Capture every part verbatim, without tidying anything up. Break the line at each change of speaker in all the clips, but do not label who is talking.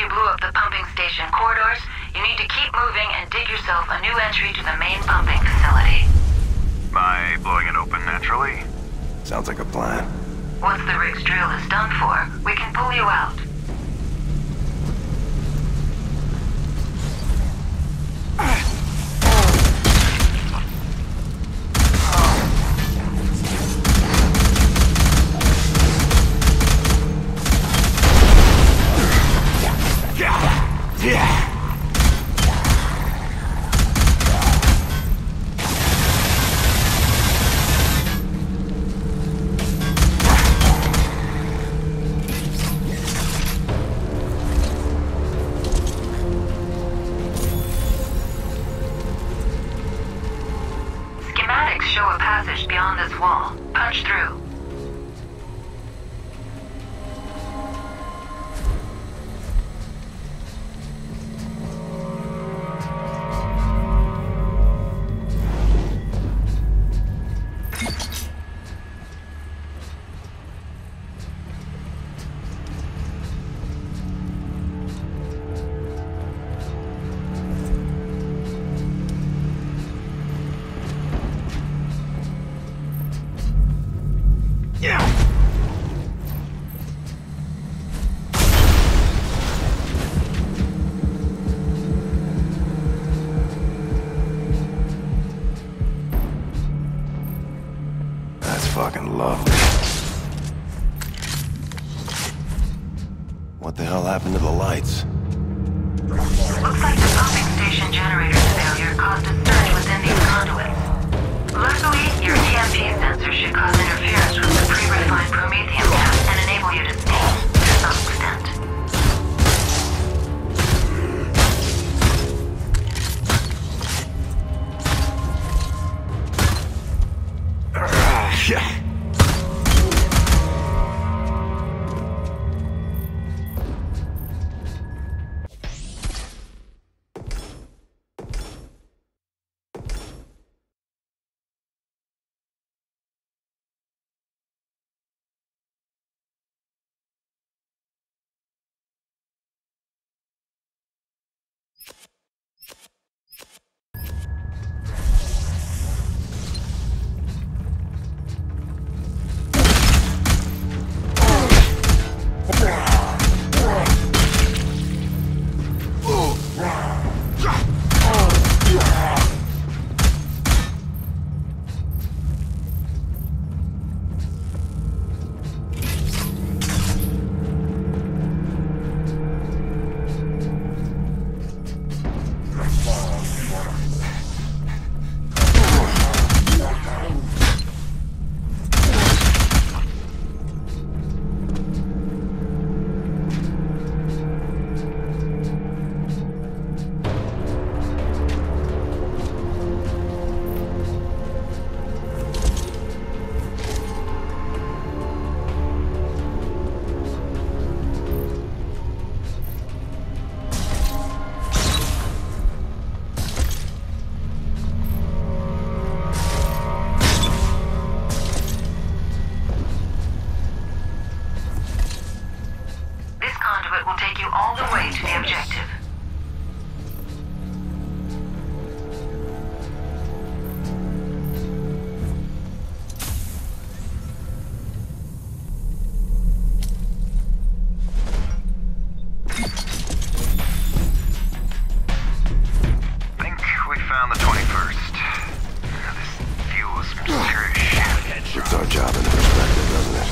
blew up the pumping station corridors, you need to keep moving and dig yourself a new entry to the main pumping facility.
By blowing it open naturally?
Sounds like a plan.
Once the rig's drill is done for, we can pull you out.
Yeah.
Schematics show a passage beyond this wall. Punch through.
Fucking lovely. What the hell happened to the lights?
Looks like the pumping station generator's failure caused a surge within these conduits. Luckily, your E M P sensor should cause interference with the pre-refined promethium gas and enable you to steam, to some extent.
Yeah.
Will take you all the way to the objective.
Think we found the twenty-first. This fuel smells serious shit.
Puts our job into perspective, doesn't it?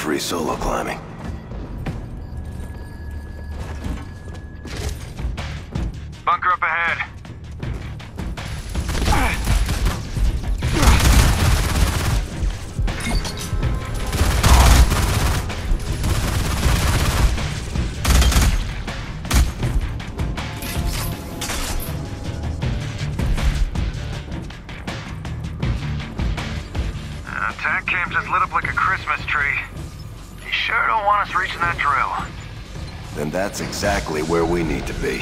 free solo climbing.
Bunker up ahead. Attack camp just lit up like a Christmas tree. You sure don't want us reaching that drill.
Then that's exactly where we need to be.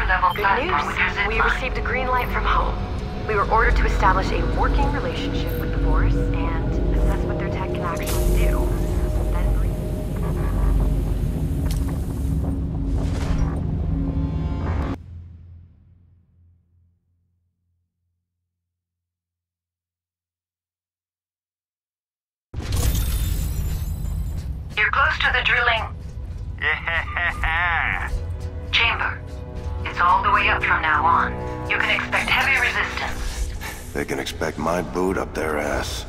level
Good
platform with your
news.
zip
We
line.
received a green light from home. We were ordered to establish a working relationship with the Force and assess what their tech can actually do. Then brief-
You're close to the drilling
Yeah.
chamber. It's all the way up from now on. You can expect heavy resistance.
They can expect my boot up their ass.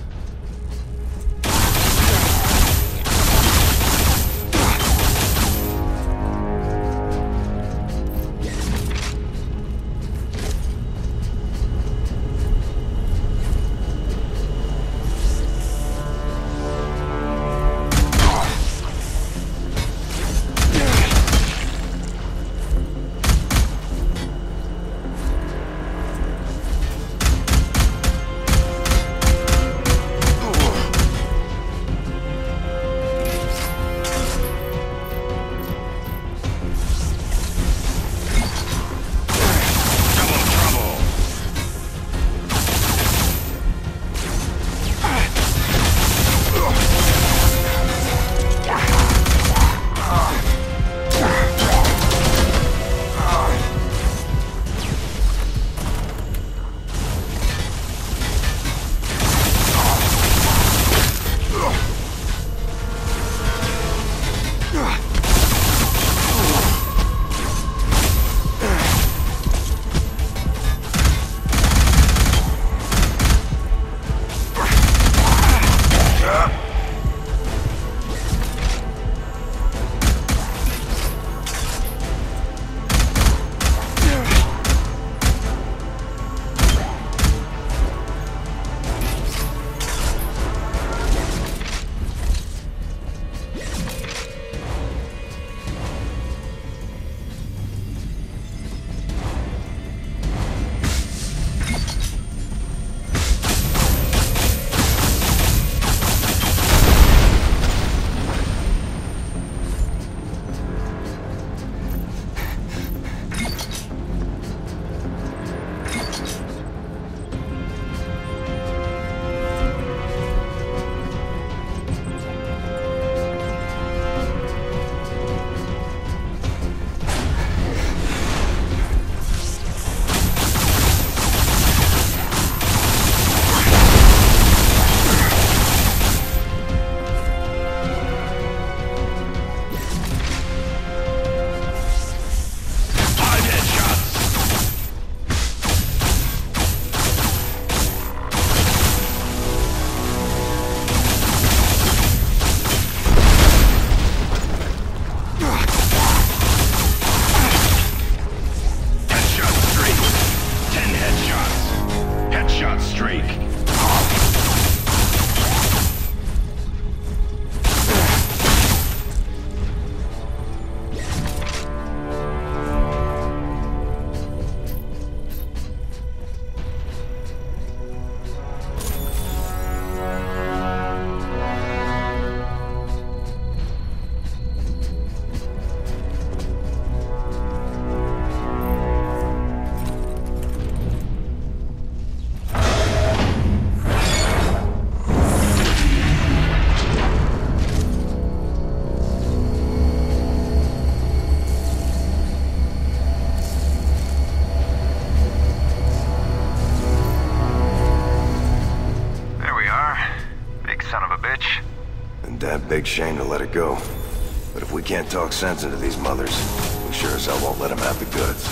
Damn big shame to let it go. But if we can't talk sense into these mothers, we sure as hell won't let them have the goods.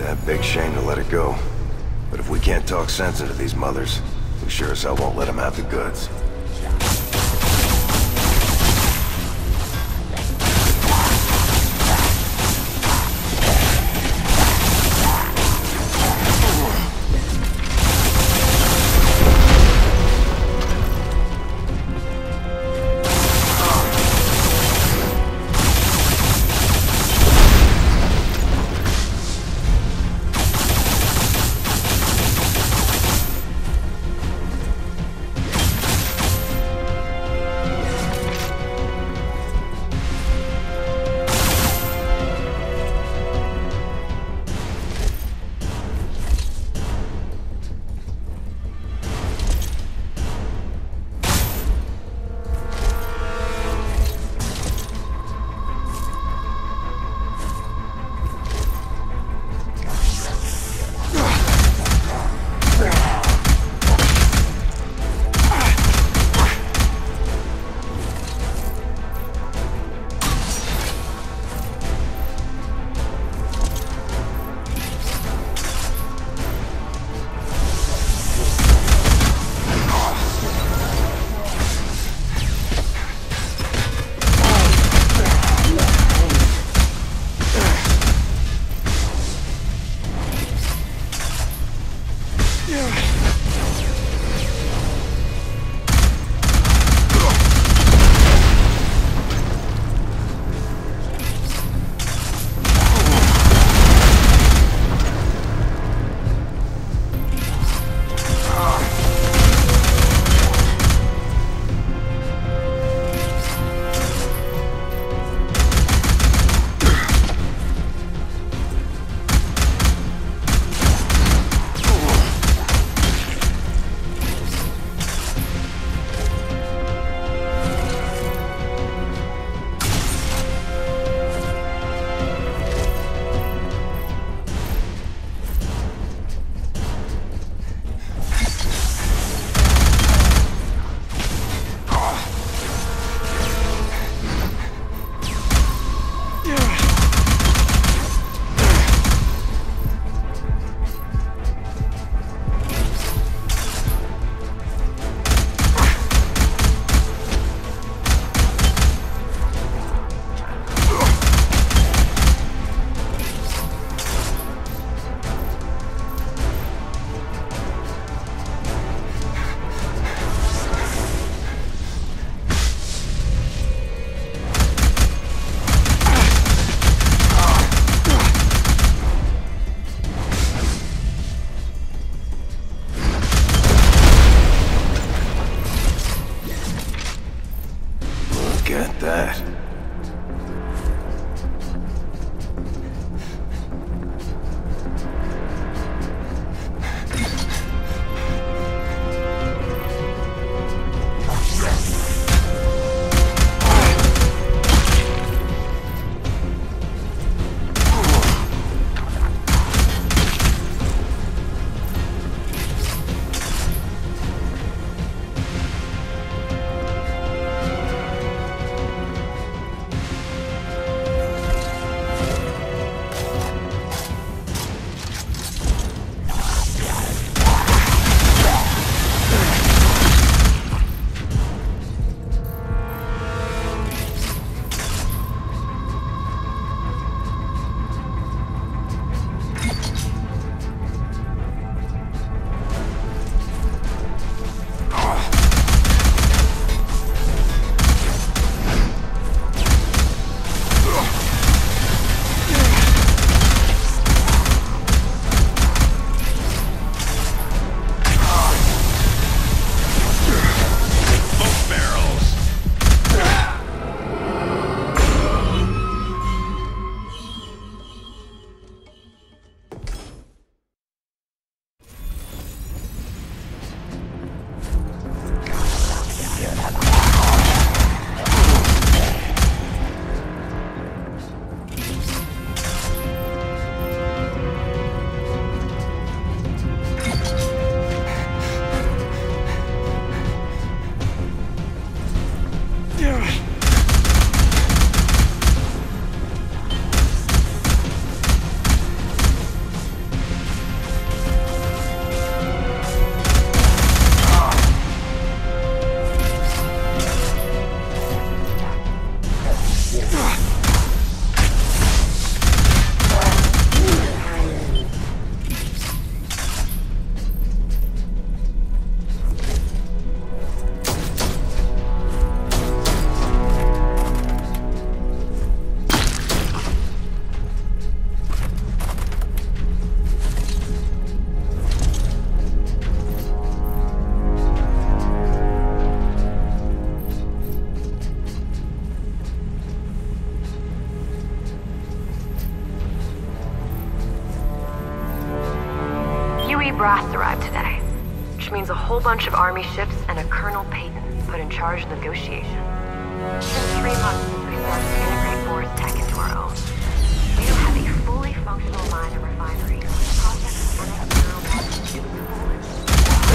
That big shame to let it go. But if we can't talk sense into these mothers, we sure as hell won't let them have the goods.
Three brass arrived today, which means a whole bunch of Army ships and a Colonel Payton put in charge of negotiation. It's been three months since we started to integrate Boris tech into our own. We now have a fully functional mine and refinery. Processing N X zero metals to its fullest.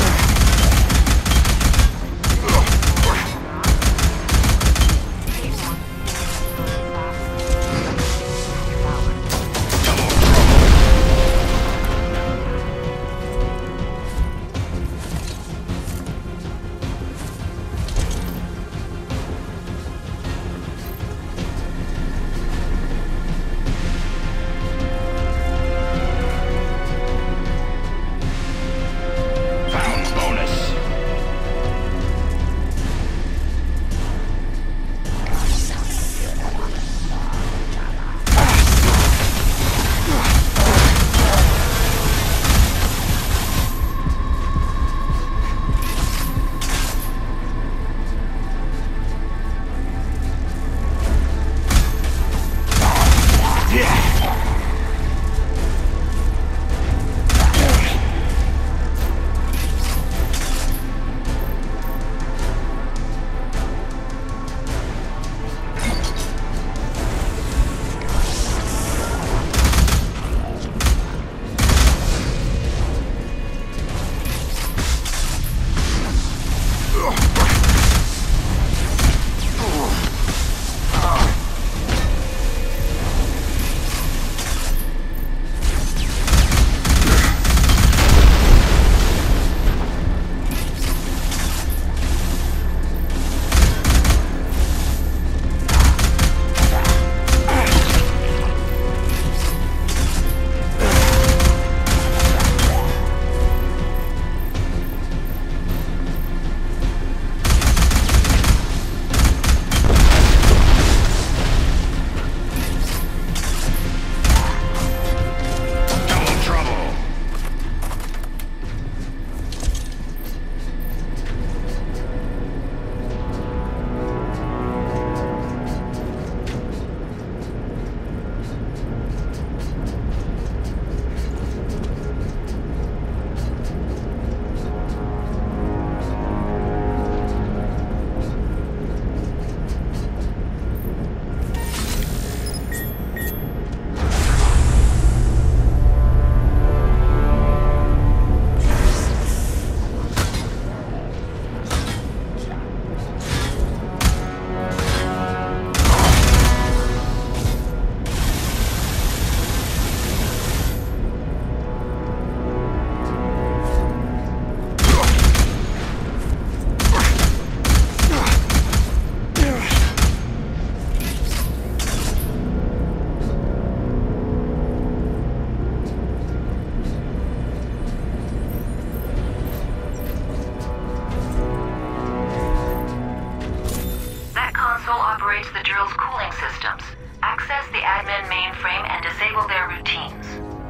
operates the drill's cooling systems. Access the admin mainframe and disable their routines.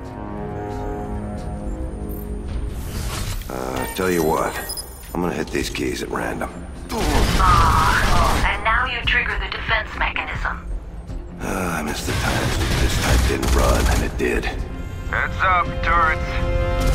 Uh, tell you what. I'm gonna hit these keys at random.
Ah, and now you trigger the defense mechanism.
Uh, I missed the times when this type didn't run, and it did.
Heads up, turrets.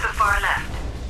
the far left.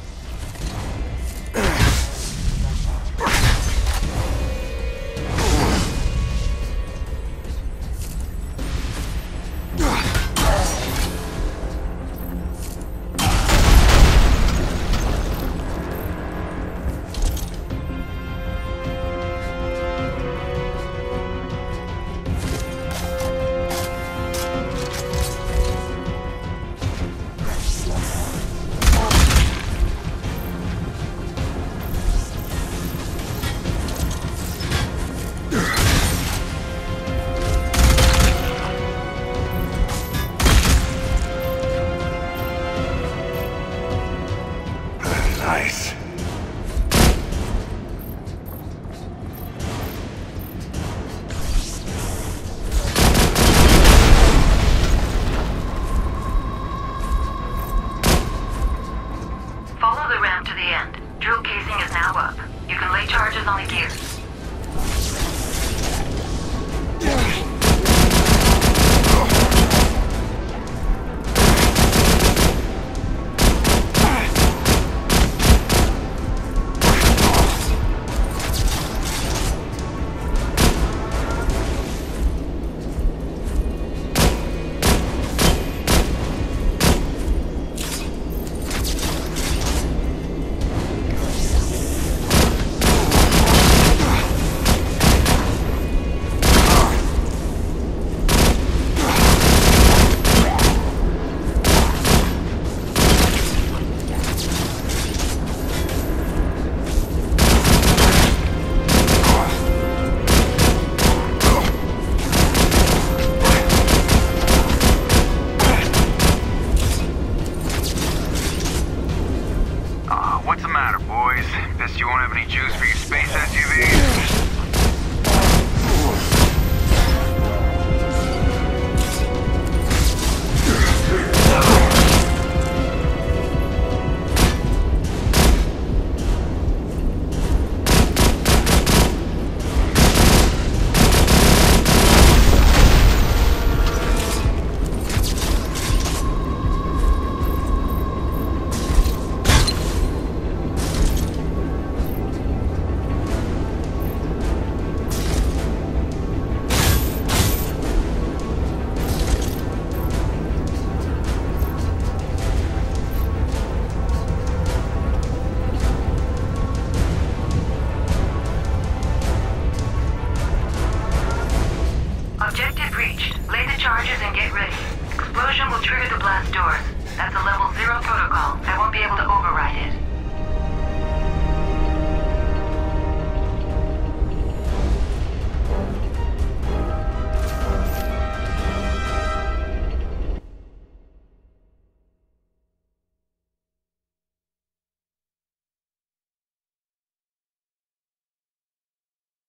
Nice.
Follow the ramp to the end. Drill casing is now up. You can lay charges on the gears.
What's the matter, boys? Guess you won't have any juice for your space S U Vs?
Objective reached. Lay the charges and get ready. Explosion will trigger the blast doors. That's a level zero protocol. I won't be able to override it.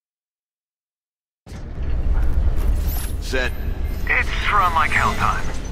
Set.
It's run like hell time.